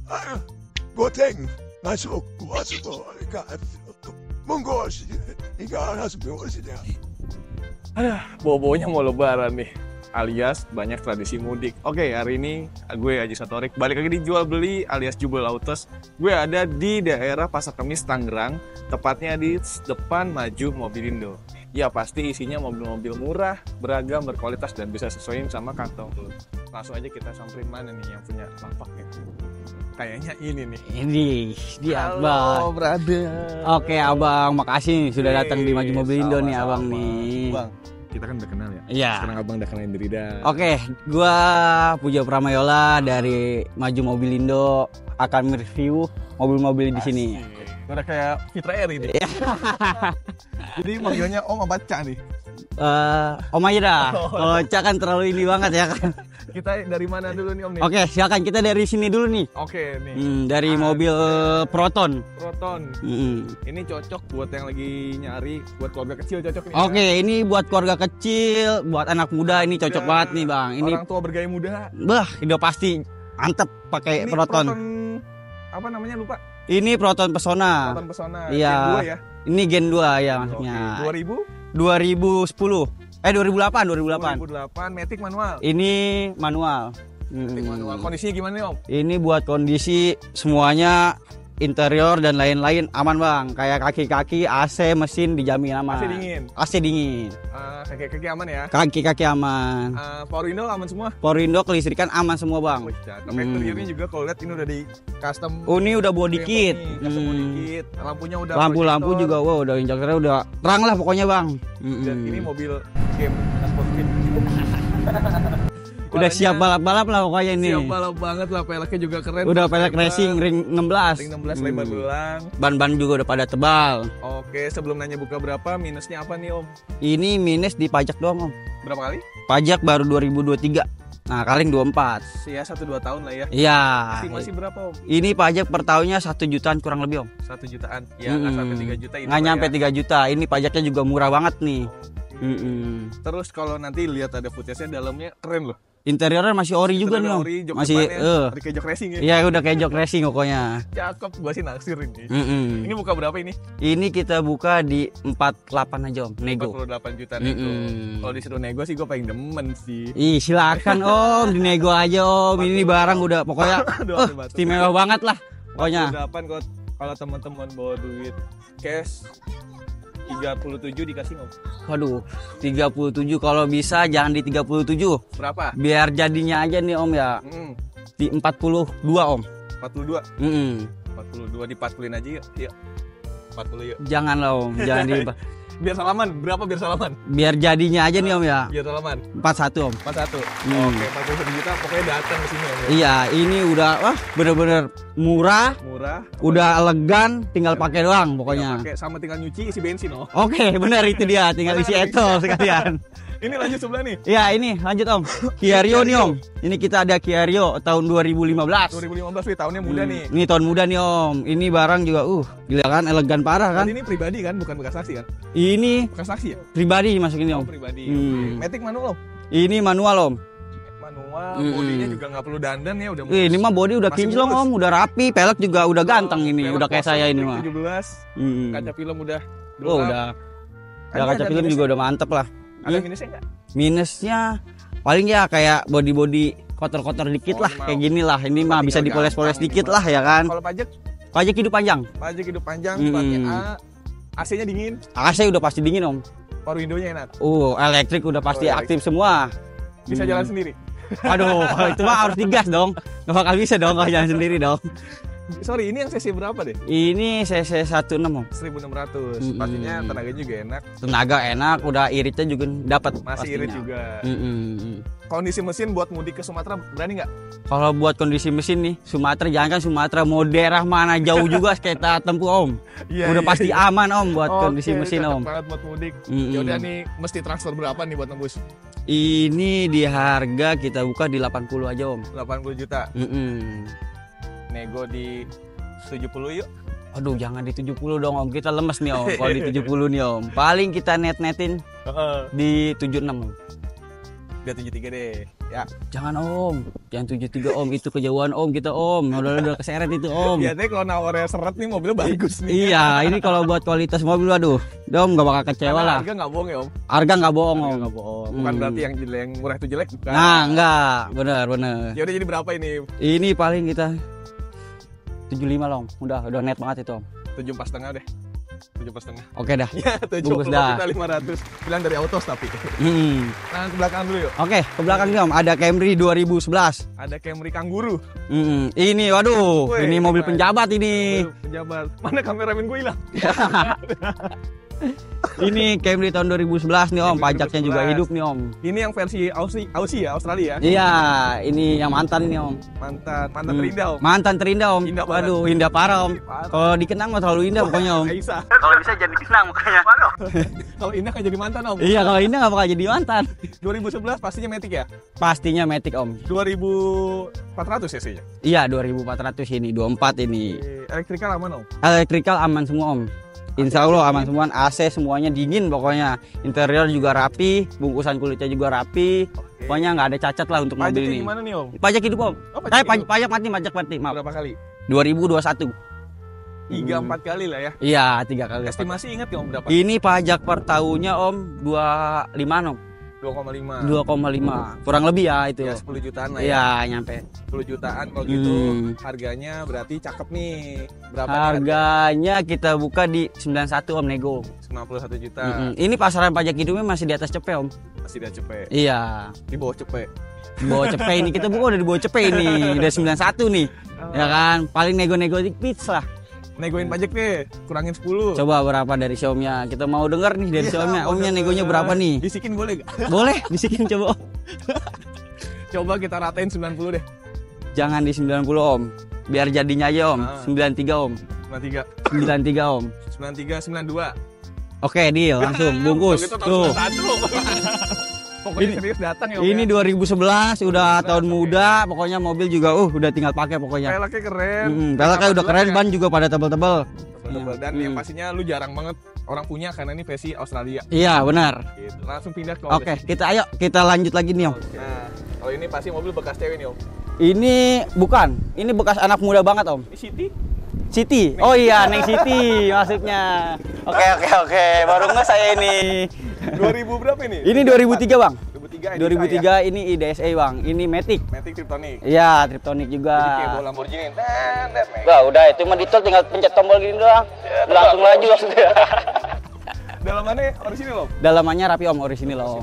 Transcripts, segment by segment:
Goteng masuk monggo ikan ya. Bobonya mau lebaran nih, alias banyak tradisi mudik. Oke, hari ini gue Aji Satorik balik lagi di Jual Beli alias Jubel Autos. Gue ada di daerah Pasar Kemis Tangerang, tepatnya di depan Maju Mobilindo. Ya pasti isinya mobil-mobil murah, beragam, berkualitas dan bisa sesuaiin sama kantong lu. Langsung aja kita samperin mana nih yang punya lapaknya. Kayaknya ini nih. Ini dia Halo, Abang. brother. Oke Abang, makasih nih sudah datang di Maju Mobilindo nih Abang nih. Bang, kita kan udah kenal ya. Iya. Sekarang Abang udah kenalin diri dah. Oke, gua Puja Pramayola dari Maju Mobilindo akan mereview mobil-mobil di sini. Udah kayak Fitra Eri nih. Jadi manggilnya Om apa Ca nih? Om aja dah. Kalau Cak kan terlalu ini banget ya kan. Kita dari mana dulu nih Om nih? Oke, silakan kita dari sini dulu nih. Oke nih. Dari mobil Proton. Proton. Ini cocok buat yang lagi nyari, buat keluarga kecil cocok nih. Oke, ini buat keluarga kecil, buat anak muda ini cocok banget nih Bang. Ini orang tua bergaya muda. udah pasti mantep pakai Ini Proton. Apa namanya lupa? Ini Proton Pesona. Proton Pesona. Iya. Gen 2 ya. Ini Gen 2 ya maksudnya. Oke. 2010. 2008. 2008 Matic manual. Ini manual. Matic manual. Kondisinya gimana nih Om? Ini buat kondisi semuanya interior dan lain-lain aman Bang. Kayak kaki-kaki, AC, mesin dijamin aman. AC dingin. AC dingin. Kaki-kaki aman ya. Kaki-kaki aman. Power window aman semua. Power window kelistrikan aman semua Bang. Wih, cakep. Interiornya juga kalau lihat ini udah di custom. Oh, ini udah body kit. Custom body kit. Lampunya udah Lampu-lampu projector. juga wow, udah injektornya udah terang lah pokoknya Bang. Dan ini mobil game sport kit. Udah siap balap-balap lah pokoknya ini. Siap balap banget lah, peleknya juga keren. Udah pelek racing ring 16. Ring 16 lebar belang. Ban-ban juga udah pada tebal. Oke, sebelum nanya buka berapa, minusnya apa nih Om? Ini minus di pajak doang Om. Berapa kali? Pajak baru 2023. Nah, kaling 24. Ya 1-2 tahun lah ya. Iya. Estimasi berapa Om? Ini pajak per tahunnya 1 jutaan kurang lebih Om. 1 jutaan. Ya nggak sampai 3 juta ini. Nggak nyampe ya. 3 juta. Ini pajaknya juga murah banget nih. Terus kalau nanti lihat ada footage-nya dalamnya keren loh. Interiornya masih ori juga nih Om. Ori, jok Masih depannya, kayak jok racing ya. Iya, udah kayak jok racing pokoknya. Cakep, gua sih naksir ini. Ini Ini buka berapa ini? Ini kita buka di 48 aja Om, nego. 48 juta nego. Kalau disuruh nego sih gue paling demen sih. Ih, silakan Om, dinego aja Om. Ini barang udah pokoknya istimewa banget lah pokoknya. 48 kalau teman-teman bawa duit cash 37 dikasih Om. Waduh, 37 kalau bisa jangan di 37. Berapa? Biar jadinya aja nih Om ya. Di 42 Om. 42. 42 dipakulin aja yuk. Yuk. 40 yuk. Jangan lah Om, jangan di Biar salaman, berapa biar salaman? biar jadinya aja nih Om ya. Biar salaman. 41 Om. 41. Oke, 41 juta pokoknya datang ke sini Om. Ya. Iya, ini udah bener-bener murah, Murah. udah elegan, tinggal pakai doang pokoknya. Pakai sama tinggal nyuci isi bensin oh. Oke, benar itu dia, tinggal isi etol sekalian. Ini lanjut sebelah nih. Ya, ini lanjut Om. Kia Rio nih Om. Ini kita ada Kia Rio tahun 2015. 2015 nih tahunnya muda nih. Ini tahun muda nih Om. Ini barang juga gila kan, elegan parah kan. Ini pribadi kan, bukan bekas saksi kan? Ini Bekas saksi ya? pribadi masukin Om. Pribadi. Hmm. Matic manual Om. Ini manual Om. Manual, bodinya juga nggak perlu dandan ya udah. Ini mah body udah Masih kinclong mulus. Om, udah rapi, pelek juga udah ganteng ini, Pelek udah kayak kosong, saya ini mah. 17. Kaca film udah. Oh, udah. Ini Kaca ada film minusnya? juga udah mantep lah. Ada minusnya nggak? Minusnya paling ya kayak body kotor-kotor dikit lah, kayak gini lah. Ini mah bisa dipoles-poles dikit lah ya kan. Kalau pajak? Pajak hidup panjang. Pajak hidup panjang, platnya A. AC-nya dingin, AC udah pasti dingin Om. power window-nya enak. Elektrik udah pasti aktif semua. Bisa jalan sendiri. Aduh, kalau itu mah harus digas dong. Gak bakal bisa dong kalau jalan sendiri dong. Sorry, ini yang cc berapa deh? Ini CC 16 Om. 1600. Pastinya tenaganya juga enak. Tenaga enak, udah iritnya juga dapat. Masih irit juga. Kondisi mesin buat mudik ke Sumatera berani nggak? Kalau buat kondisi mesin nih, Sumatera jangan kan Sumatera mau daerah mana jauh juga kita tempuh Om. Udah pasti aman Om buat kondisi mesin Om. Banget buat mudik. Ya udah nih mesti transfer berapa nih buat nembus? Ini di harga kita buka di 80 aja Om. 80 juta. Nego di 70 yuk. Aduh, jangan di 70 dong Om, kita lemes nih Om. Kalau di 70 nih Om, paling kita net-netin di 76 Om. Dia 73 deh. Ya. Jangan om, jangan 73 om, itu kejauhan om kita om, udah keseret itu om. Biasanya kalau nawarnya seret nih mobilnya bagus nih. Iya, ini kalau buat kualitas mobil aduh, om nggak bakal kecewa lah. Harga nggak bohong ya om. Harga nggak bohong om. Nggak bohong. Bukan berarti yang jelek, yang murah itu jelek bukan. Nah enggak, bener. Ya udah jadi berapa ini? Ini paling kita 75 lah om, udah net banget itu om. 7,5 deh. 7,5. Oke dah. Ya, 70 Bungkus dah. kita 500. Bilang dari Autos tapi. Nah, ke belakang dulu yuk. Oke, ke belakang nih om, ada Camry 2011. Ada Camry Kanguru. Ini waduh, Wih, ini mobil keren. penjabat ini. Mobil pejabat. Mana kameramen gue hilang? Ini Camry tahun 2011 nih om, Camry pajaknya juga 2011. hidup nih om. Ini yang versi Aussie ya, Australia. Iya, ini yang mantan ini om. Mantan terindah om. Mantan terindah om. Indah banget. Waduh, indah parah om. Parah. Kalau dikenang mah terlalu indah pokoknya om. Aisyah. Kalau bisa jadi dikenang makanya. Kalau indah kan jadi mantan om. Iya, kalau indah nggak bakal jadi mantan. 2011 pastinya Matic ya. Pastinya Matic om. 2400 cc-nya. Iya, 2400 ini, 24 ini. Elektrikal aman om. Electrical aman semua om. Insya Allah aman semua, AC semuanya dingin pokoknya. Interior juga rapi, bungkusan kulitnya juga rapi. Pokoknya nggak ada cacat lah untuk mobil Pajaknya ini. gimana nih om? Pajak hidup om. Oh, pajak hidup. Pajak mati, maaf. Berapa kali? 2021. 3-4 kali lah ya. Iya, 3 kali. Estimasi ingat ya om berapa? Ini pajak per tahunnya om 25 om. 2,5. 2,5. Kurang lebih ya itu. Ya 10 jutaan lah ya. Iya, nyampe. 10 jutaan kalau gitu. Harganya berarti cakep nih. Berapa nih Harganya kita buka di 91 om nego. 91 juta. Ini pasaran pajak hidupnya masih di atas cepet om. Masih dia cepet. Iya. Di bawah cepet. Di bawah cepet ini kita buka udah di bawah cepet ini. Udah 91 nih. Ya kan? Paling nego-nego dikit lah. Negoin pajak nih, kurangin 10. Coba berapa dari si omnya? Kita mau denger nih dari si omnya. Omnya negonya berapa nih? Bisikin boleh gak? Boleh, bisikin coba om. Coba kita ratain 90 deh. Jangan di 90 om. Biar jadinya aja om. 93 om. 93. 93 om. 93, 92. Oke, deal langsung bungkus. Tuh. Pokoknya serius datang ya om. Ini ya. 2011 udah tahun muda, pokoknya mobil juga udah tinggal pakai pokoknya. Peleknya keren. Peleknya udah keren, ban juga pada tebel-tebel. Dan yang pastinya lu jarang banget orang punya karena ini versi Australia. Iya, benar. Gitu. Langsung pindah ke Oke, kita lanjut lagi nih, Om. Nah, kalau ini pasti mobil bekas cewek nih, Om. Ini bukan, ini bekas anak muda banget, Om. Ini City. City. Oh iya, Neng City maksudnya. Oke. Baru nggak saya ini. 2000 berapa ini? Ini 2003, Bang. 2003 ini IDSA, Bang. Ini Matic. Matic Triptonic. Iya, Triptonic juga. Jadi kayak bawa Lamborghini. Wah, udah itu mah ditol tinggal pencet tombol gini doang. Langsung laju maksudnya. Dalamannya orisinil, Om. Dalamannya rapi, Om, orisinil, Om.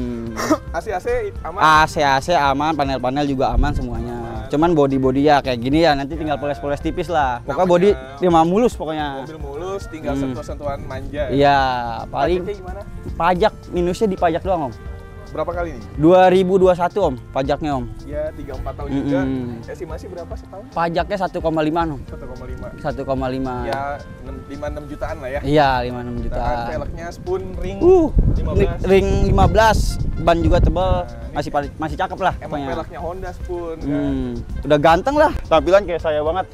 AC aman. AC aman, panel-panel juga aman semuanya. Cuman body ya kayak gini ya, nanti tinggal poles-poles tipis lah. Pokoknya body dia mah mulus pokoknya. Mobil mulus, tinggal sentuhan-sentuhan manja. Iya, paling Pajaknya gimana? pajak minusnya di pajak doang, Om. Berapa kali nih? 2021, Om, pajaknya, Om. Ya 3-4 tahun juga. Estimasi berapa setahun? Pajaknya 1,5, Om. 1,5. 1,5. Ya 5-6 jutaan lah ya. Iya, 5-6 juta. Nah, velgnya spoon ring 15. Ring 15, ban juga tebal, masih cakep lah Emang pokoknya. velgnya Honda spoon kan. Udah ganteng lah, tampilan kayak saya banget.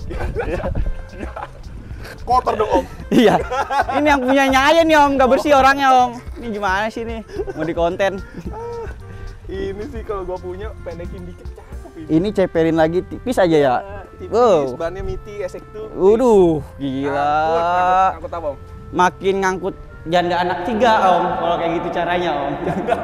Kotor dong, Om. Iya, ini yang punyanya aja nih, Om, nggak bersih orangnya, Om. Ini gimana sih nih, mau di konten? Ini sih kalau gua punya pendekin dikit cakep ini. Ini ceperin lagi tipis aja ya. Tipis, Wow. bannya Miti SX2. Waduh, gila. Angkut apa, Om? Makin ngangkut janda anak 3, Om, kalau kayak gitu caranya, Om.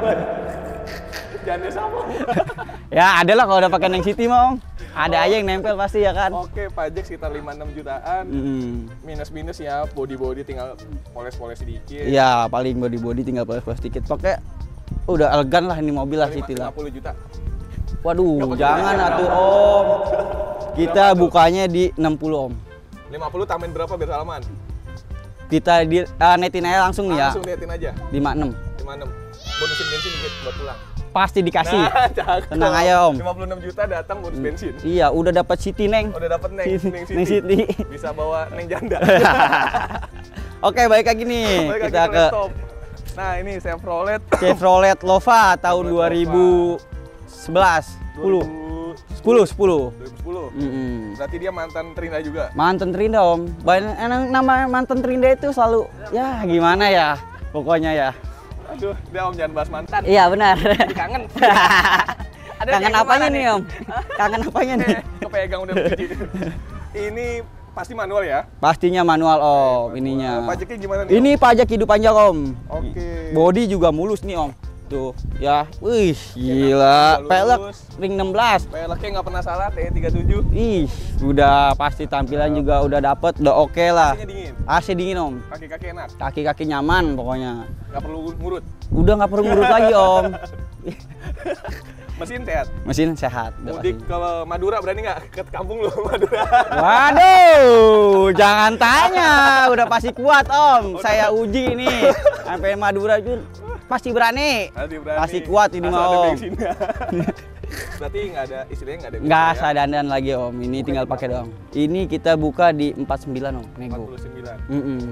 Janda sama. Ya, ada lah kalau udah pakai Neng City mah, Om. Ada aja yang nempel pasti ya kan. Oke, pajak sekitar 5-6 jutaan. Minus-minus ya, body tinggal poles-poles sedikit. Iya, paling body tinggal poles-poles sedikit. Pakai udah elegan lah ini mobil lah City lah. 50 juta. Waduh, jangan atuh, Om. Kita bukanya di 60, Om. 50 tambahin berapa biar salaman? Kita netin aja langsung nih ya. Langsung liatin aja. 56. 56. Bonusin bensin dikit buat pulang. Pasti dikasih. Nah, cakep. Tenang aja, Om. 56 juta datang bonus bensin. Iya, udah dapat City, Neng. Udah dapet Neng Neng City. Bisa bawa Neng janda. Oke, baik lagi nih. Balik Kita lagi ke laptop. Nah, ini Chevrolet Chevrolet Nova tahun 2011. 10. 2010. Berarti dia mantan Trinda juga. Mantan Trinda, Om. Nama mantan Trinda itu selalu ya gimana ya. Pokoknya ya. Aduh, dia Om jangan bahas mantan. Iya, benar. Jadi kangen. Kangen yang apanya kemana nih Om? Kangen apanya nih? Kepegang udah begini. Ini pasti manual ya? Pastinya manual Om ininya. Pajaknya gimana nih? Ini pajak hidup panjang Om. Oke. Body juga mulus nih Om. Tuh ya, wih gila. Pelek ring 16. Peleknya nggak pernah salah, T37. Ih, udah pasti tampilan juga udah dapet, udah oke lah. AC-nya dingin. AC dingin Om. Kaki-kaki enak. Kaki-kaki nyaman pokoknya. Nggak perlu ngurut. Udah nggak perlu ngurut lagi Om. Mesin sehat. Mesin sehat. udah Mudik pasti. ke Madura berani nggak ke kampung lu Madura? Waduh, jangan tanya, udah pasti kuat Om. Saya uji ini sampai Madura itu pasti berani. Pasti kuat ini Asal mah ada Om. bensinnya. Berarti nggak ada istilahnya nggak ada. Nggak bensin ya? usah dandan lagi Om, ini tinggal pakai doang. Ini kita buka di 49 Om, nego. 49.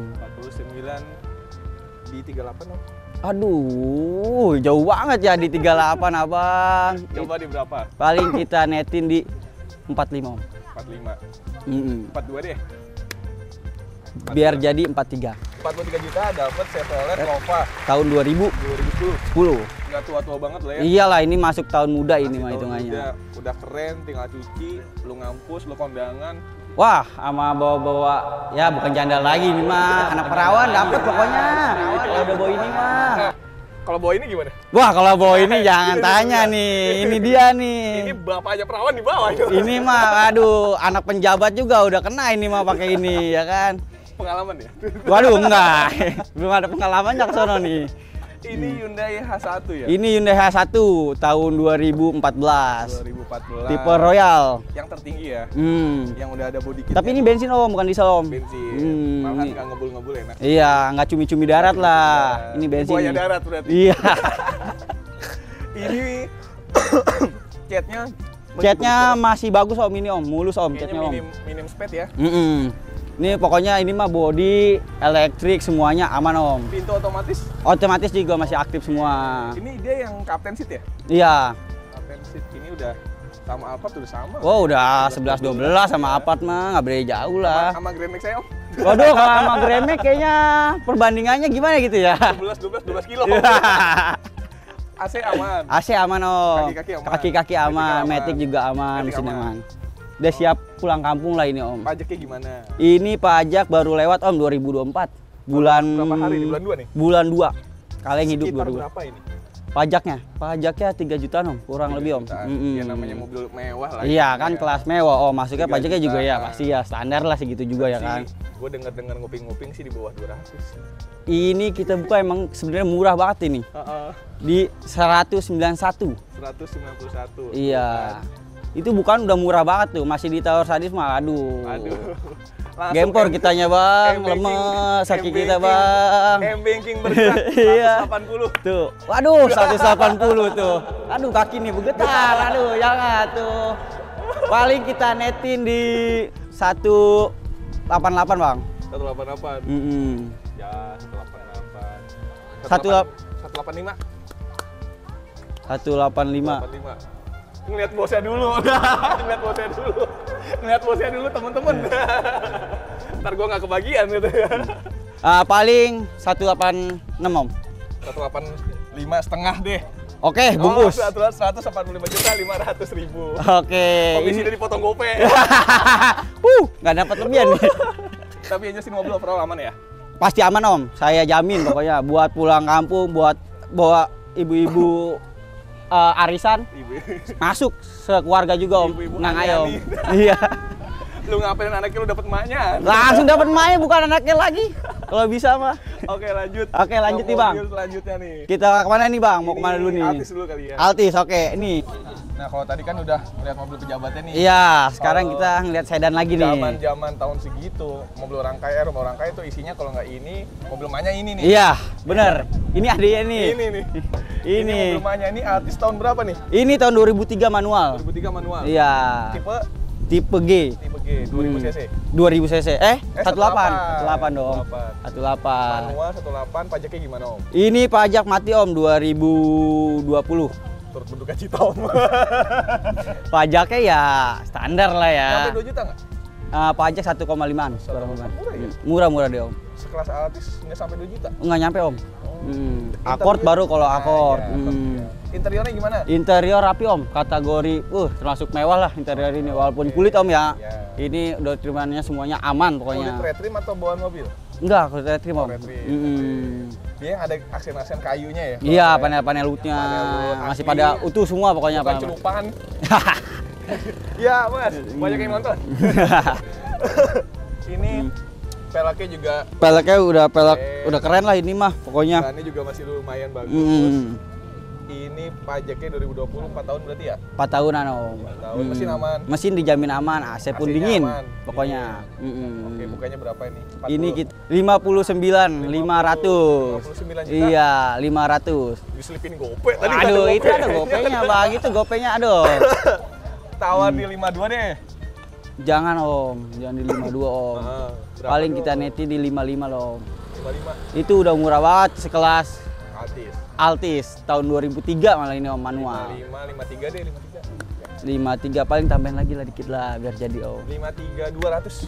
49 di 38 Om. Aduh, jauh banget ya di 38 Abang. Coba di berapa? Paling kita netin di 45 Om. 45. 42 deh. Biar jadi 43. 43 juta dapat Chevrolet Nova Tahun 2010. 2010. Nggak tua-tua banget lah ya. Iyalah, ini masuk tahun muda ini Masih mah tahun hitungannya. muda, udah keren, tinggal cuci, lu ngampus, lu kondangan. Wah, sama bawa-bawa ya bukan janda lagi ini mah, anak perawan dapet pokoknya. Kalau udah bawa ini mah. Nah, kalau bawa ini gimana? Wah, kalau bawa ini jangan tanya nih. Ini dia nih. Ini bapaknya perawan di bawah. Ini mah aduh, anak penjabat juga udah kena ini mah pakai ini ya kan. Pengalaman ya? Waduh, enggak. Belum ada pengalamannya ke sono nih. Ini Hyundai H1 ya? Ini Hyundai H1 tahun 2014. 2014. Tipe Royal. Yang tertinggi ya? Hmm. Yang udah ada body kitnya. Tapi ini bensin Om, bukan diesel Om. bensin. Malahan ini- nggak ngebul-ngebul enak. Iya, nggak cumi-cumi darat lah. Ini bensin. Buaya nih. darat berarti. Iya. Ini catnya Catnya masih bagus Om ini Om, mulus Om kayaknya catnya Om. minim sped ya. Ini pokoknya ini mah body, elektrik semuanya aman Om. Pintu otomatis. Otomatis juga masih aktif semua. Ini dia yang captain seat ya? Iya. Captain seat ini udah sama Alphard udah sama. Oh udah 11-12 sama Alphard mah nggak beda jauh lah. Sama Grand Max saya Om. Waduh kalau sama Grand Max kayaknya perbandingannya gimana gitu ya. 12 kilo. AC aman. AC aman Om. Kaki-kaki aman. Kaki-kaki aman, Matic aman. Matic juga aman, Matic mesin aman. aman. Udah siap pulang kampung lah ini Om. Pajaknya gimana? Ini pajak baru lewat Om 2024. Bulan Berapa hari di bulan 2 nih? Bulan 2. Kalian hidup Sekitar 2000. berapa ini? Pajaknya 3 jutaan Om, kurang lebih Om. Ya namanya mobil mewah lah. Iya kan kelas mewah. Oh, masuknya 3 pajaknya juga ya jutaan. pasti ya standar lah segitu juga ya kan. Gue denger nguping-nguping sih di bawah 200. Ini kita buka emang sebenarnya murah banget ini. Di 191. 191. Iya. Itu bukan udah murah banget tuh, masih di Tower Sadis mah aduh. Aduh. Gempor kitanya Bang, lemes kaki kita Bang. M-banking bergerak Iya. 180. Tuh, waduh 180 tuh. Aduh kaki nih bergetar, aduh jangan tuh. Paling kita netin di 188 Bang. 188. Ya, 188. 185. 185. 185. Ngeliat bosnya dulu, ngeliat bosnya dulu temen-temen. Ntar gua nggak kebagian gitu ya. Paling 186 Om. 185 setengah deh. Oke, bungkus. 145.500.000. Oke. Komisi ini- udah dipotong gope. Nggak dapat lebihan nih. Tapi aja sih mobil overall aman ya. Pasti aman Om, saya jamin pokoknya buat pulang kampung, buat bawa ibu-ibu arisan Ibu. masuk sekeluarga juga Om. Ibu-ibu Nang Ania ayo Om. nih. Iya. Lu ngapain anaknya lu dapet emaknya? Langsung dapat mainnya bukan anaknya lagi. Kalau bisa mah. Oke lanjut. Oke, lanjut Ke nih, Bang. mobil selanjutnya nih. Kita kemana nih Bang? Mau Ini kemana dulu nih? Altis dulu kali ya. Altis, oke. Nih. Nah kalau tadi kan udah ngeliat mobil pejabatnya nih. Iya, sekarang Kalau kita ngeliat sedan lagi nih. Zaman tahun segitu, mobil orang kaya, rumah orang kaya itu isinya kalau nggak ini, mobil emaknya ini nih. Iya, bener. Ini adiknya nih. Ini nih. Ini. mobil emaknya ini Altis tahun berapa nih? Ini tahun 2003 manual. 2003 manual. Iya. Tipe G. Tipe G, 2000 cc. 2000 cc. 18. 18. 18 dong. 18. Manual 18, pajaknya gimana Om? Ini pajak mati Om 2020. Turut berduka cita Om. Pajaknya ya standar lah ya. Sampai 2 juta nggak? Pajak 1,5-an. Murah ya? Murah-murah deh Om. Sekelas Altis nggak sampai 2 juta? Nggak nyampe Om. Akord baru kalau akord. Ya, interiornya gimana? Interior rapi om, kategori termasuk mewah lah interior ini walaupun kulit om ya. Ini udah terimanya semuanya aman pokoknya. Kulit retrim atau bawaan mobil? Enggak, kulit retrim om. Dia ada aksen-aksen kayunya ya? Iya, panel-panel lootnya masih pada utuh semua pokoknya. Bukan celupan. Ya mas, banyak yang nonton. Ini peleknya juga. Peleknya udah keren lah ini mah pokoknya. Bahannya juga masih lumayan bagus. Ini pajaknya 2020 4 tahun berarti ya? 4 tahunan om. 4 tahun, mesin aman. Mesin dijamin aman, AC pun AC-nya dingin aman. pokoknya. Oke, bukannya berapa ini? 40. Ini 59 500. 59 juta. Iya, 500. Diselipin gope tadi. Aduh, itu ada gopenya, Bang. Itu gopenya aduh. Tawar di 52 deh. Jangan om, jangan di 52 om. Paling dong? kita neti di 55 loh om. 55. Itu udah murah banget sekelas Altis. Altis tahun 2003 malah ini om manual. 53 deh, 53 53. paling tambahin lagi lah dikit lah biar jadi om. 53 200.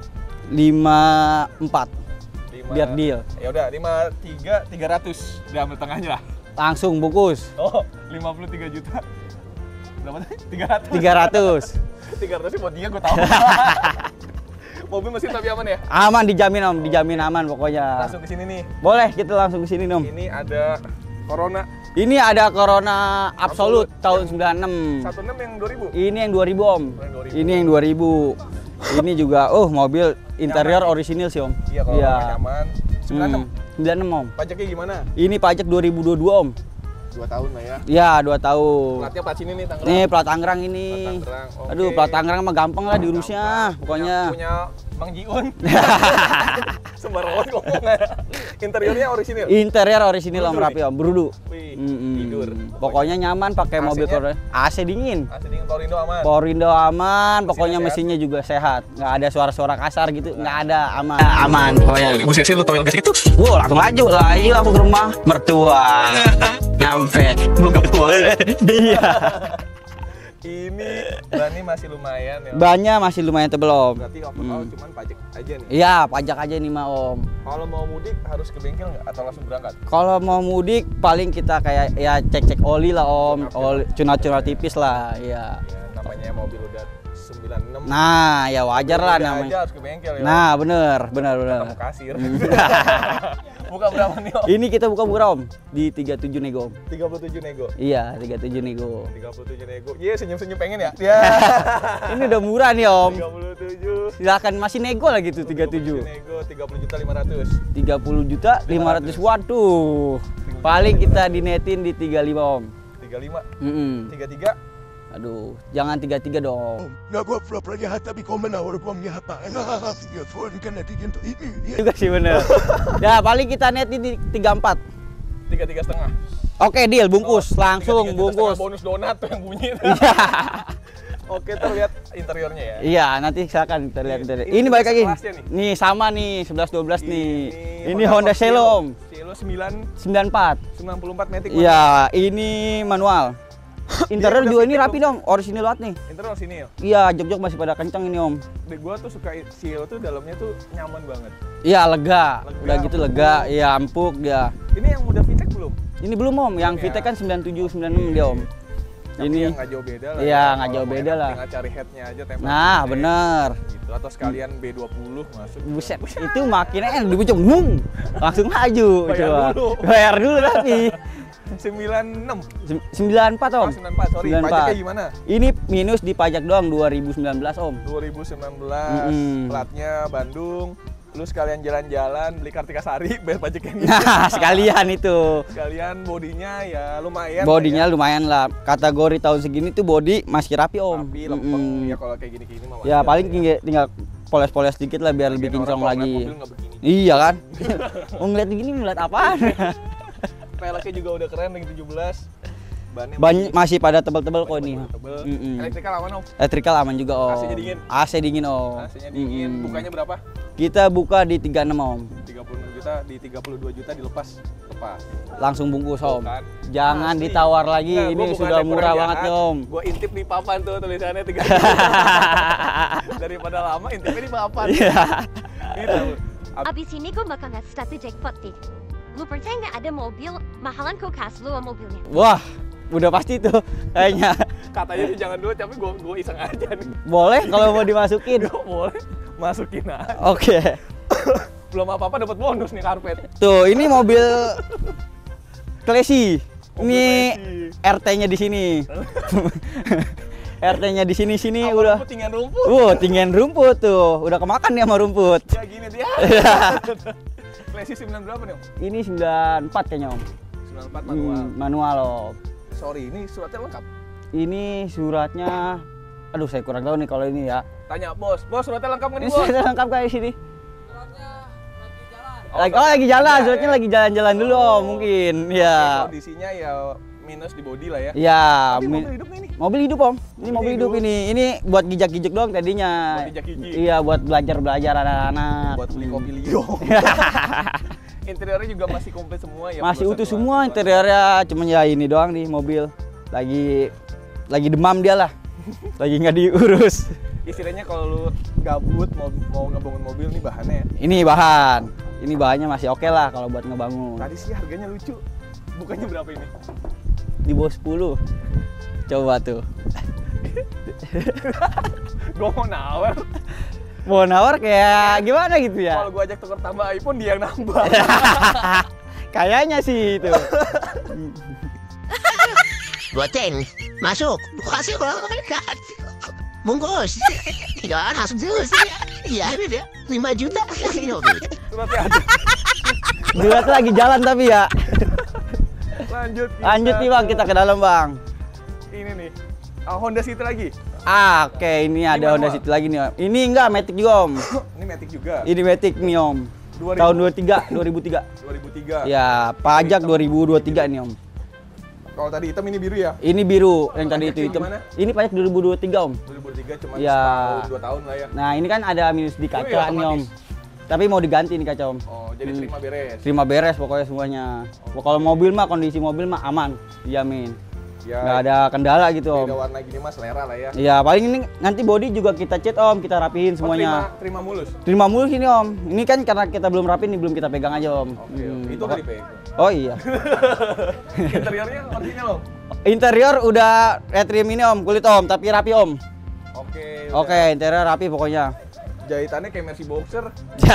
54 biar deal. Ya udah 53 300. Diambil tengahnya lah. Langsung bungkus. Oh, 53 juta. Berapa tadi? 300. 300 sih buat dia gue tahu. Mobil mesin tapi aman ya? Aman dijamin om, dijamin aman pokoknya. Langsung ke sini nih. Boleh kita langsung ke sini om. Ini ada Corona. Ini ada Corona Absolut tahun 96. 16 yang 2000. Ini yang 2000 om. Ini yang 2000. Ini juga mobil interior orisinil sih om. Iya kalau nyaman. 96 om. Pajaknya gimana? Ini pajak 2022 om. 2 tahun lah ya. Ya 2 tahun. Platnya plat sini nih Tangerang. Nih plat Tangerang ini. Plat Tangerang. Okay. Aduh plat Tangerang mah gampang lah diurusnya pokoknya. Punya Mang Jiun. Sembarangan ngomongnya. Interiornya orisinil. Interior orisinil om rapi om, berudu. Tidur. Pokoknya nyaman pakai mobil Corona. AC dingin. AC dingin, Porindo aman. Porindo aman, pokoknya Mesinnya mesinnya juga sehat. Nggak ada suara-suara kasar gitu, nggak ada, aman. Aman pokoknya. Musik sih lu tau yang kasih itu? Wow, langsung maju lagi aku ke rumah mertua. Nyampe. Iya. Ini bannya masih lumayan ya. Bannya masih lumayan tebel om. Berarti overall cuman pajak aja nih. Iya, pajak aja nih mah om. Kalau mau mudik harus ke bengkel nggak atau langsung berangkat? Kalau mau mudik paling kita kayak ya cek-cek oli lah om, oli cunat-cunat tipis lah, iya. Ya, namanya mobil udah 96. Nah, ya wajar lah Udah namanya. aja harus ke bengkel ya. Nah, bener. Ketemu kasir. Buka berapa nih om? Ini kita buka murah om di 37 nego om. 37 nego. Iya, 37 nego. 37 nego. Iya, senyum-senyum pengen ya? Ya. Ini udah murah nih om. 37. Silakan masih nego lagi tuh 37. Nego 30 juta 500. 30 juta 500. Waduh. Paling kita dinetin di 35 om. 35. 33. Aduh, jangan 33 dong. Na gua pura-pura jahat tapi kau menawar gua apa? Ya phone kan nanti gitu ini. Juga sih bener. Ya paling kita netin di 34. 33,5. Oke deal, bungkus. Langsung 33,5 bungkus. bonus donat tuh yang bunyi. Iya. Oke, terlihat interiornya ya. Iya, nanti silakan kita lihat interior. Ini balik lagi. kelasnya nih. Nih sama nih 11 12 nih. Ini Honda Honda Cielo om. Cielo 9 94. 94 Matic. Iya, ini manual. Interior juga ini rapi dong, orisinil banget nih. Interior sini ya. Iya, jok-jok masih pada kencang ini om. Gue tuh suka Cielo tuh dalamnya tuh nyaman banget. Iya lega. Lega, Udah gitu empuk. lega, iya empuk dia. Ini yang udah VTEC belum? Ini belum om, yang Belum ya? VTEC kan 97 96 dia om. Tapi Ini yang nggak jauh beda lah. iya, ya. nggak Kalau jauh mau beda enak lah. Tinggal cari headnya aja tempel. Nah, bener. Gitu. Atau sekalian B20 masuk. Buset, itu makinnya dibucung, langsung maju. Bayar Coba. dulu. Bayar dulu tapi. 96. 94 om. 94, sorry. 94. Pajaknya gimana? Ini minus di pajak doang 2019 om. 2019. Platnya Bandung. Lu sekalian jalan-jalan beli Kartika Sari bayar pajaknya nih. Nah, sekalian itu. Sekalian bodinya ya lumayan. Bodinya lumayan lah. Kategori tahun segini tuh body masih rapi om. Tapi lempeng ya kalau kayak gini-gini mah. Ya wajar paling tinggal poles-poles dikit lah biar lebih Lagian kinclong orang kalau lagi. ngeliat mobil nggak begini. Iya kan? Mau ngeliat begini ngeliat apaan? Peleknya juga udah keren lagi 17. Bannya Masih pada tebel-tebel kok ini. tebel. Mm-mm. Elektrikal aman om. Electrical aman juga om. AC-nya dingin. AC dingin om. AC-nya dingin. Bukanya berapa? Kita buka di 36 om. 36 juta di 32 juta dilepas. Lepas. Langsung bungkus om. Kan? Jangan Asli. ditawar lagi. Nggak, Ini gua bukan sudah yang murah kurang banget jahat. nih om. Gua intip di papan tuh tulisannya 3 daripada lama intipnya di papan. Iya. Gitu. Abis ini gue bakal ngasih satu jackpot nih. Lu percaya nggak ada mobil mahalan kulkas lu sama mobilnya? Wah, udah pasti tuh kayaknya. Katanya sih jangan dulu, tapi gue iseng aja nih. Boleh kalau mau dimasukin. Boleh, masukin aja. Oke. Belum apa-apa dapat bonus nih karpet. Tuh, ini mobil Classy. Mobil Ini Classy. RT-nya di sini. RT-nya di sini Apa udah. rumput, tinggian rumput. Tinggian rumput tuh. Udah kemakan nih sama rumput. Ya gini dia. Classy 9 berapa nih, Om? Ini 94 kayaknya, Om. 94 manual. Manual, Om. Sorry, ini suratnya lengkap. Ini suratnya, aduh saya kurang tahu nih kalau ini ya. Tanya bos, suratnya lengkap nggak nih Ini bos? sudah lengkap kayak sini. Lagi jalan, suratnya lagi jalan-jalan dulu, Om, mungkin. Ya. Kondisinya ya minus di body lah ya. Ya, Tapi mobil hidup nih. mobil hidup, Om. Ini mobil hidup ini. Ini buat gijak-gijak doang tadinya. Buat gijak-gijik. Iya, buat belajar anak-anak. Buat beli kopi Lio. Interiornya juga masih komplit semua ya. Masih plus utuh satu semua lah. interiornya, cuman ya ini doang nih mobil. Lagi demam dia lah. Lagi nggak diurus. Istilahnya kalau lu gabut mau ngebangun mobil nih bahannya ya. Ini bahannya masih oke lah kalau buat ngebangun. Tadi sih harganya lucu. Bukannya berapa ini? Di bawah 10. Coba tuh. Gua mau nawar. Mau nawar kayak gimana gitu ya? Kalau gua ajak tukar tambah iPhone dia yang nambah. Kayaknya sih itu. Goteng, masuk. Kasih berangkat. Bungkus. Tidak langsung terus. Iya, ini dia. 5 juta. Suratnya ada. Duet lagi jalan tapi ya. Lanjut Lanjut nih Bang, kita ke dalam Bang. Ini nih. Honda City lagi. Oke, ini ada manual. Honda City lagi nih Om. Ini enggak Matic juga Om. Ini Matic juga. Ini Matic nih Om. 2000. Tahun 2003. 2003. Ya, pajak 2023 nih Om. Kalau tadi hitam ini biru ya? Ini biru, yang tadi Pajaknya itu hitam. gimana? Ini pajak 2023 Om. 2003 cuma Ya. setahun 2 tahun lah ya. Nah, ini kan ada minus di kaca iya, nih Om. otomatis. Tapi mau diganti nih kaca Om. Oh, jadi terima beres. Terima beres pokoknya semuanya. Kalau mobil mah, kondisi mobil mah aman, dijamin. Ya, Nggak ada kendala gitu Om. beda warna gini mah selera lah ya. Ya paling ini nanti body juga kita cat Om, kita rapihin semuanya. Terima mulus. Terima mulus ini Om. Ini kan karena kita belum rapin nih, belum kita pegang aja Om. Oke, itu kan dipegang. Oh iya. Interiornya original loh. Interior udah red trim ini Om, kulit Om, tapi rapi Om. Oke. Oke, interior rapi pokoknya. Jahitannya kayak Mercy Boxer.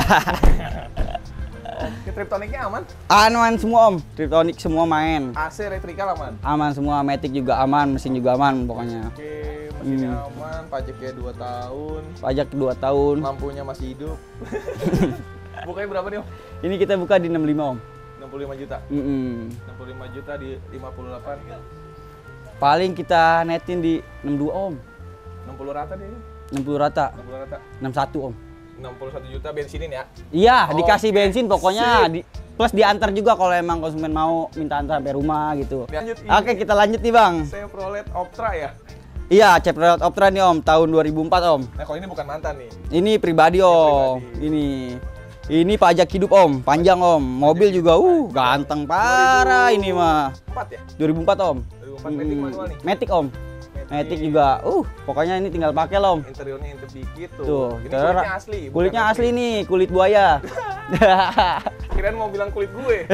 Oke, Triptonicnya aman. Aman semua Om, Triptonic semua main. AC elektrikal aman. Aman semua, Matic juga aman, mesin juga aman pokoknya. Oke, mesinnya aman, pajaknya 2 tahun. Pajak 2 tahun. Lampunya masih hidup. Bukanya berapa nih, Om? Ini kita buka di 65 Om. 65 juta. 65 juta di 58. Paling kita netin di 62 Om. 60 rata deh. 60 rata. 60 rata. 61 Om. 61 juta bensinin ya. Iya, Oh, dikasih bensin pokoknya. sip. Plus diantar juga kalau emang konsumen mau minta antar sampai rumah gitu. Lanjut. Oke, kita lanjut nih Bang. Chevrolet Optra ya. Iya, Chevrolet Optra nih Om, tahun 2004 Om. Nah, kalau ini bukan mantan nih. Ini pribadi Om. Ini pajak hidup Om, panjang Om. Mobil juga ganteng parah ini mah. 4 ya? 2004 Om. 2004 Matic manual nih. Matic Om. Matic juga. Pokoknya ini tinggal pakai Om. Interiornya intip dikit tuh. Tuh, Ini interior- kulitnya asli. bukan Kulitnya Matic. asli nih, kulit buaya. Kirain mau bilang kulit gue.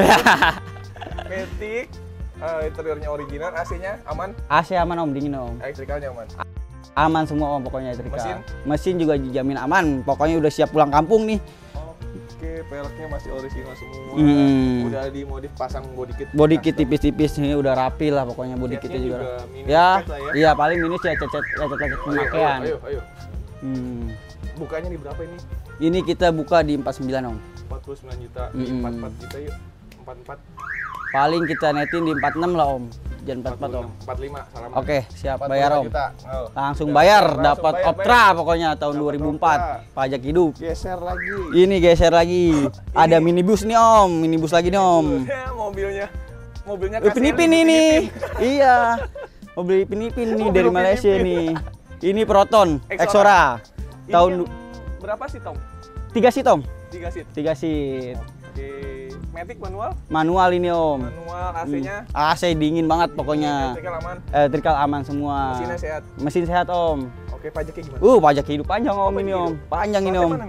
Matic, interiornya original, AC-nya aman, AC aman Om, dingin Om. elektrikalnya aman. Aman semua Om pokoknya elektrikal. Mesin? Mesin juga dijamin aman. Pokoknya udah siap pulang kampung nih. Oke, peleknya masih original semua. Hmm. Udah dimodif pasang body kit. Body kit custom. tipis-tipis ini udah rapi lah pokoknya body Catnya kitnya juga. juga mini Ya, cat lah ya. iya paling minus ya lecet-lecet pemakaian. Ayo. Hmm. Bukanya di berapa ini? Ini kita buka di 49 Om. 49 juta, di 44 juta yuk. 44. Paling kita netin di 46 lah Om. Jangan 44 Om. 45, salaman. Oke, siap 45 bayar Om. juta. Oh. Langsung Udah, bayar, langsung dapat bayar, Optra pokoknya tahun Dapat 2004. Optra. Pajak hidup. Geser lagi. Ini geser lagi. Ada minibus nih Om, minibus lagi nih Om. Ya, mobilnya Upin Ipin ini. Iya. Mobil Upin Ipin nih Mobil dari Upin Malaysia Ipin. nih. Ini Proton, Exora. Exora. Ini Tahun yang berapa sih, Tom? 3 seat Om. 3 seat. 3 seat. Oke, Matic manual, Manual ini Om. manual AC-nya. AC dingin banget pokoknya. Elektrikal aman, Elektrikal aman semua. mesinnya sehat. Mesin sehat Om. Oke, pajaknya gimana? Pajak hidup panjang Om pajak ini hidup. Om. Panjang ini Platnya Om. mana nih?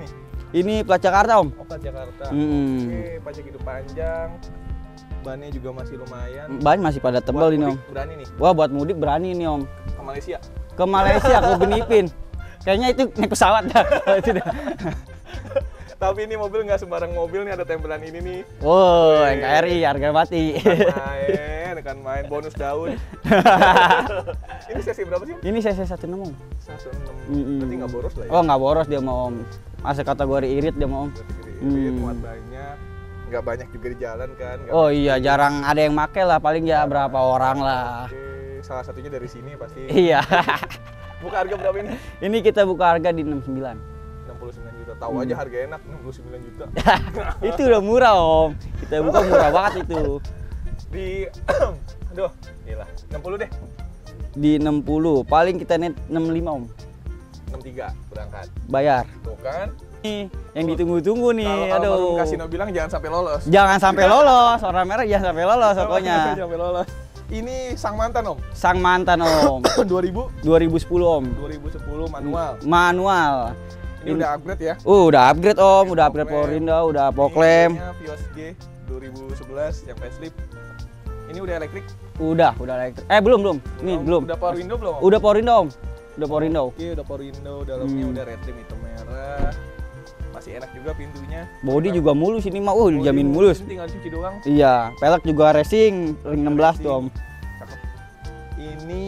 Ini plat Jakarta om. Oh, plat Jakarta. Mm. Oke, pajak hidup panjang. Bannya juga masih lumayan. Ban masih pada tebal Buat ini om. mudik berani nih Wah buat mudik berani ini om. ke Malaysia. Ke Malaysia, ke Benipin. Kayaknya itu naik pesawat dah. Itu dah. Tapi ini mobil nggak sembarang mobil nih, ada tempelan ini nih. Oh, Wih. NKRI harga mati. Kan main bonus daun. Ini sesi berapa sih? Ini CC 16 om. 106. Berarti nggak boros lah ya. Oh nggak boros dia mau om. Masuk kategori irit dia mau om. Berarti muat banyak. Nggak banyak juga di jalan kan. Nggak Oh banyak. iya jarang ada yang make lah, paling ya berapa orang lah. Oke, salah satunya dari sini pasti. Iya. Buka harga berapa ini? Ini kita buka harga di 69. 69 juta. Tahu aja harga enak 69 juta. Itu udah murah om. Kita buka murah banget itu. Di aduh, gila. 60 deh. Di 60, paling kita net 65 om. 63 berangkat. Bayar. Tuh kan. Nih, yang ditunggu-tunggu nih. Kalau Aduh. almarhum Kasino bilang jangan sampai lolos. Jangan sampai lolos, warna merah jangan sampai lolos pokoknya. Jangan sampai lolos. Ini sang mantan om. Sang mantan om. 2000 2010 om. 2010 manual. Manual. Ini udah upgrade ya. Udah upgrade om, udah upgrade power window, udah poklem. Ini Vios G 2011 yang facelift. Ini udah elektrik? Udah elektrik. Belum. Nih, belum. Udah power window belum? Om? Udah power window om. Udah power window. Oke, udah power window, dalamnya udah red trim hitam merah. Masih enak juga pintunya. Body juga mulus ini mah, dijamin Body mulus. ini tinggal cuci doang. Iya, pelek juga racing ring 16 tuh om. Cakep. Ini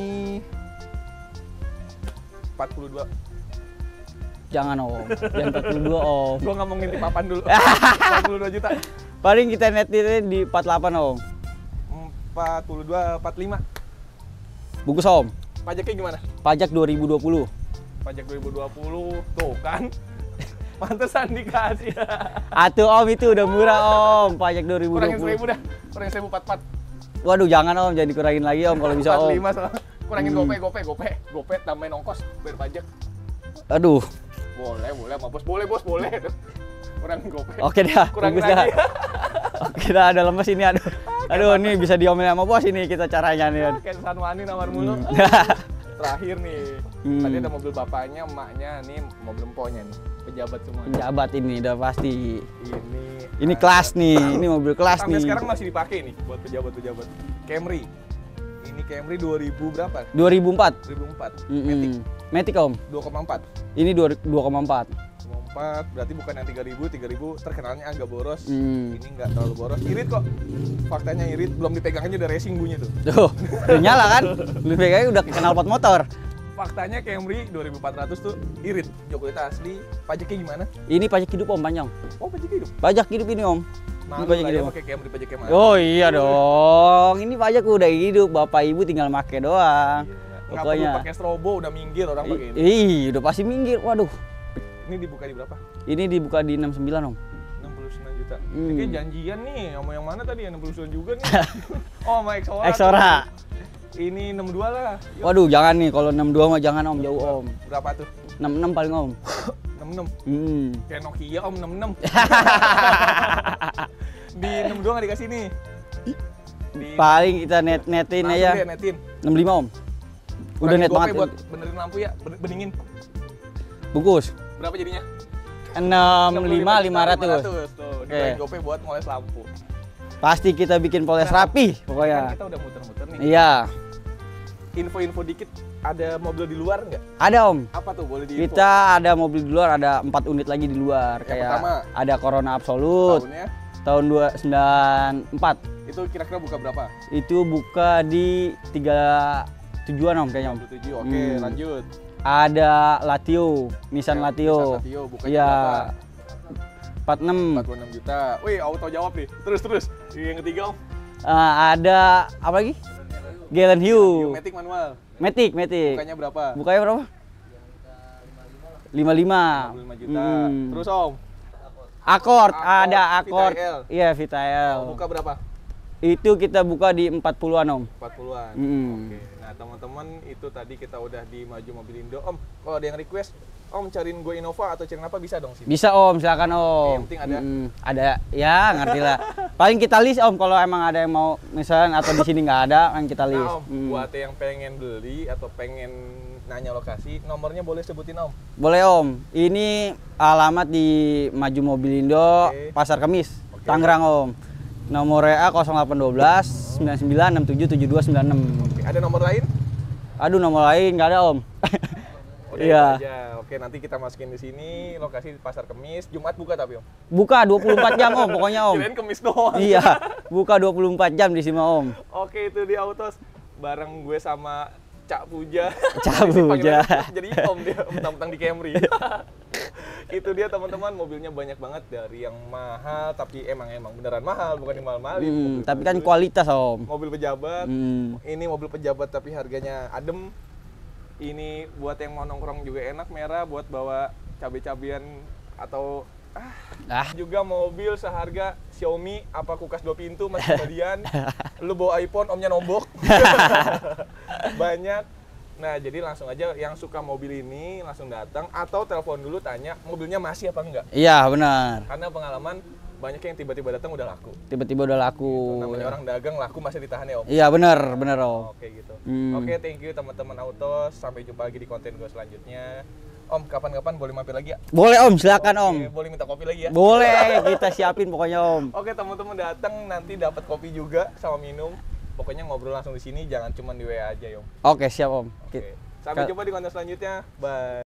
42. Jangan om, jangan 42 om. Gua nggak mau ngintip papan dulu. 42 juta. Paling kita netin di 48 om. 42, 45. Bungkus om. Pajaknya gimana? Pajak 2020. Pajak 2020. Tuh kan. Pantesan dikasih. Atuh om itu udah murah om, pajak 2020. Kurangin 1000 dah. Kurangin 1044. Waduh jangan om, jangan dikurangin lagi om kalau bisa om. 45 soalnya. Kurangin gope, tambahin ongkos, bayar pajak. Aduh, Boleh sama bos. Boleh. Kurangin gope. oke dah, Kurangin bagus dah. lagi. Oke dah, ada lemes ini aduh. Aduh, ini bisa diomelin sama bos ini kita caranya nih. Kayak Sanwani namar mulu. Terakhir nih. Tadi ada mobil bapaknya, emaknya, nih mobil emponya nih. Pejabat semua. Penjabat ini udah pasti. Ini Kelas nih, ini mobil kelas sampai nih. sekarang masih dipakai nih buat pejabat-pejabat. Camry. Ini Camry 2000 berapa? 2004. 2004. Mm-mm. Matic om. 2,4. Ini 2,4. 2,4 berarti bukan yang 3000 terkenalnya agak boros. Ini nggak terlalu boros. Irit kok. Faktanya irit, belum dipegang aja udah racing bunyi tuh. Tuh, udah nyala kan? Belum pegangnya udah kenal pot motor. Faktanya Camry 2400 tuh irit. Jokowi asli. Pajaknya gimana? Ini pajak hidup om panjang. Oh, pajak hidup. Pajak hidup ini om. Malu pajak lah ya hidup. pakai Camry pajak Camry. Oh iya dong, ini pajak udah hidup, bapak ibu tinggal make doang. Nggak perlu Pokoknya. pakai strobo, udah minggir orang pakai ini. Udah pasti minggir. Waduh, Ini dibuka di berapa? ini dibuka di 69 om. 69 juta. Ini kayak janjian nih, sama yang mana tadi ya 69 juga nih. Oh, sama Exora. Exora. Ini 62 lah. Yuk. Waduh, jangan nih kalau 62 mah jangan om, jauh om. Berapa tuh? 66 paling om. 66. Kayak Nokia om 66. Di 62 nggak dikasih nih. Di Paling kita netin langsung aja. deh, netin. 65 om. Udah Kurangin net GoPay banget. buat benerin lampu ya, beningin. Bungkus. Berapa jadinya? 65.500. Tuh, dikasih GoPay buat ngoles lampu. Pasti kita bikin poles rapi Kan pokoknya. kita udah muter-muter nih. Iya. Info-info dikit, ada mobil di luar nggak? Ada om. Apa tuh boleh diinfo? Kita ada mobil di luar, ada 4 unit lagi di luar. Yang Kayak pertama? ada Corona Absolut Tahunnya tahun 294. itu kira-kira buka berapa? Itu buka di 37-an om kayaknya om. 27. Oke, lanjut. Ada Latio, Nissan Latio. Nissan Latio, bukanya Iya. berapa? 46. 46 juta. Wih, auto jawab nih. Terus. Yang ketiga om. Ada apa lagi? Galen Hue. Matic manual. Matic. Bukanya berapa? Bukanya berapa? 55. 55 juta. Terus om. Accord, Accord, ada Accord. Vita L. Iya, Vita L. Buka berapa? Itu kita buka di 40-an om. 40-an. Mm. Oke. Nah, teman-teman, itu tadi kita udah di Maju Mobilindo. Om, kalau ada yang request, Om cariin gue Innova atau cariin apa bisa dong sini? Bisa om, silakan om. Yang penting ada. Ada, ya ngerti lah. Paling kita list om kalau emang ada yang mau misalnya atau di sini nggak ada, yang kita list. Nah, Om, buat yang pengen beli atau pengen nanya lokasi, nomornya boleh sebutin Om? Boleh Om. Ini alamat di Maju Mobilindo, Oke. Pasar Kemis, Oke. Tangerang Om. Nomor WA 0812 9967 7296. Oke, ada nomor lain? Aduh, nomor lain nggak ada Om. Udah Iya. itu aja. Oke, nanti kita masukin di sini, lokasi di Pasar Kemis, Jumat buka tapi Om? Buka 24 jam Om, pokoknya Om. Kirain Kemis doang. Iya, buka 24 jam di sini Om. Oke, itu di Autos bareng gue sama Cak Puja. Cak Puja. Panggilannya jadi Om dia, mentang-mentang di Camry. Itu dia teman-teman, mobilnya banyak banget dari yang mahal tapi emang beneran mahal, bukan mahal-mahalin. Tapi kan kualitas Om. Mobil pejabat. Hmm. Ini mobil pejabat tapi harganya adem. Ini buat yang mau nongkrong juga enak, merah buat bawa cabai-cabian atau juga mobil seharga Xiaomi apa kulkas 2 pintu masih kembalian. Lu bawa iPhone, omnya nombok. Banyak. Nah, jadi langsung aja yang suka mobil ini langsung datang atau telepon dulu tanya mobilnya masih apa enggak. Iya, benar. Karena pengalaman banyak yang tiba-tiba datang udah laku. Tiba-tiba udah laku. Namanya orang dagang laku masih ditahan ya Om. Iya, benar Om. Oke gitu. Hmm. Oke, thank you teman-teman Autos. Sampai jumpa lagi di konten gue selanjutnya. Om, kapan-kapan boleh mampir lagi ya? Boleh Om, silakan Om. Oke, boleh minta kopi lagi ya? Boleh, kita siapin pokoknya Om. Oke, teman-teman datang nanti dapat kopi juga sama minum. Pokoknya ngobrol langsung di sini, jangan cuma di WA aja, Om. Oke, siap Om. Oke. Sampai jumpa di konten selanjutnya. Bye.